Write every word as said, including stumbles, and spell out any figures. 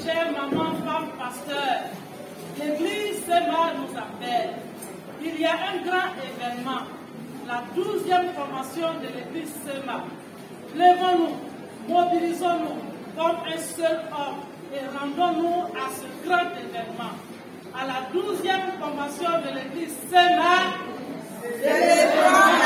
chère maman, femme, pasteur, l'église Sema nous appelle. Il y a un grand événement, la douzième formation de l'église Sema. Lèvons-nous, mobilisons-nous comme un seul homme et rendons-nous à ce grand événement. À la douzième formation de l'église Sema, célébrons